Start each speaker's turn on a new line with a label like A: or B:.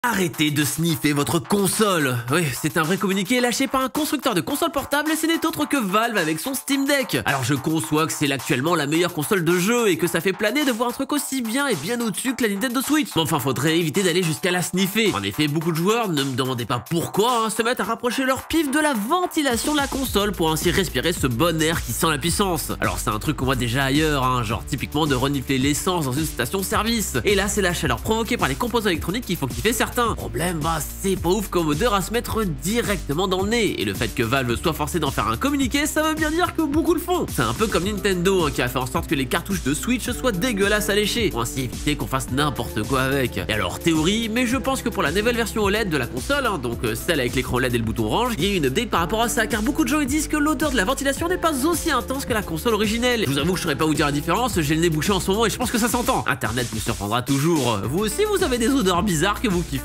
A: Arrêtez de sniffer votre console. Oui, c'est un vrai communiqué lâché par un constructeur de console portable et ce n'est autre que Valve avec son Steam Deck. Alors je conçois que c'est actuellement la meilleure console de jeu et que ça fait planer de voir un truc aussi bien et bien au-dessus que la Nintendo Switch. Mais enfin, faudrait éviter d'aller jusqu'à la sniffer. En effet, beaucoup de joueurs, ne me demandez pas pourquoi, se mettent à rapprocher leur pif de la ventilation de la console pour ainsi respirer ce bon air qui sent la puissance. Alors c'est un truc qu'on voit déjà ailleurs, genre typiquement de renifler l'essence dans une station-service. Et là, c'est la chaleur provoquée par les composants électroniques qui font kiffer certains. Problème, c'est pas ouf comme odeur à se mettre directement dans le nez. Et le fait que Valve soit forcé d'en faire un communiqué, ça veut bien dire que beaucoup le font. C'est un peu comme Nintendo qui a fait en sorte que les cartouches de Switch soient dégueulasses à lécher, pour ainsi éviter qu'on fasse n'importe quoi avec. Et alors théorie, mais je pense que pour la nouvelle version OLED de la console, donc celle avec l'écran LED et le bouton orange, il y a une update par rapport à ça, car beaucoup de gens ils disent que l'odeur de la ventilation n'est pas aussi intense que la console originelle. Je vous avoue que je saurais pas vous dire la différence, j'ai le nez bouché en ce moment et je pense que ça s'entend. Internet vous surprendra toujours. Vous aussi vous avez des odeurs bizarres que vous kiffez.